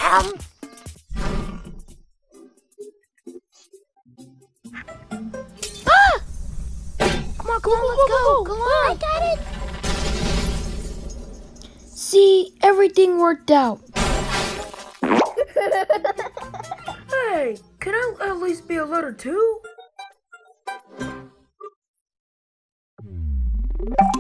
Come on, let's go. Come on. I got it. See, everything worked out. Hey, can I at least be a letter too?